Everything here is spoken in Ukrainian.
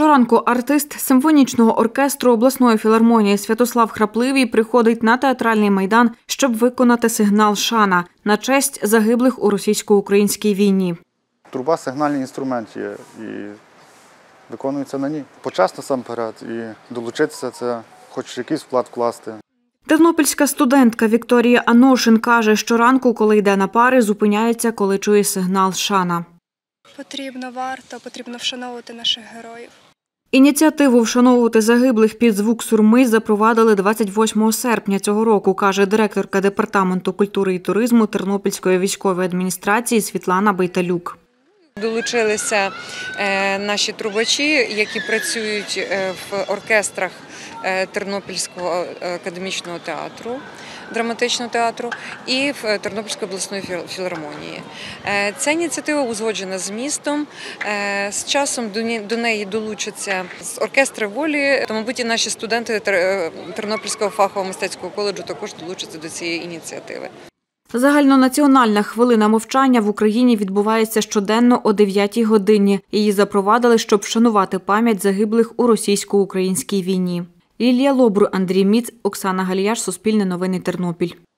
Щоранку артист симфонічного оркестру обласної філармонії Святослав Храпливий приходить на театральний майдан, щоб виконати сигнал «Шана» на честь загиблих у російсько-українській війні. Труба – сигнальний інструмент є і виконується на ній. Почесно насамперед і долучитися – це хоч якийсь вклад вкласти. Тернопільська студентка Вікторія Аношин каже, щоранку, коли йде на пари, зупиняється, коли чує сигнал «Шана». Потрібно вшановувати наших героїв. Ініціативу вшановувати загиблих під звук сурми запровадили 28 серпня цього року, каже директорка Департаменту культури і туризму Тернопільської військової адміністрації Світлана Бейталюк. Долучилися наші трубачі, які працюють в оркестрах Тернопільського академічного театру, драматичного театру і в Тернопільської обласної філармонії. Ця ініціатива узгоджена з містом. З часом до неї долучаться з оркестра волі, то, мабуть, і наші студенти Тернопільського фахового мистецького коледжу також долучаться до цієї ініціативи. Загальнонаціональна хвилина мовчання в Україні відбувається щоденно о 9-й годині. Її запровадили, щоб вшанувати пам'ять загиблих у російсько-українській війні. Лілія Лобур, Андрій Міц, Оксана Галіяш, Суспільне новини, Тернопіль.